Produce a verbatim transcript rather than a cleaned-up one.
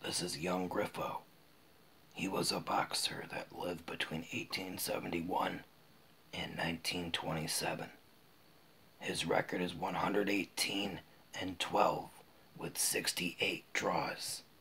This is young Griffo. He was a boxer that lived between eighteen seventy-one and nineteen twenty-seven. His record is one hundred eighteen and twelve with sixty-eight draws.